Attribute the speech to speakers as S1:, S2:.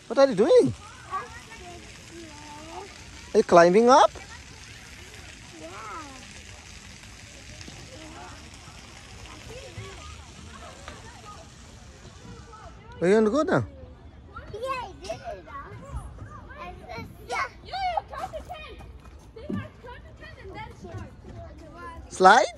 S1: What are you doing? Are you climbing up? Where are you going to go now?
S2: Yeah, I did it. Yeah.
S1: Slide?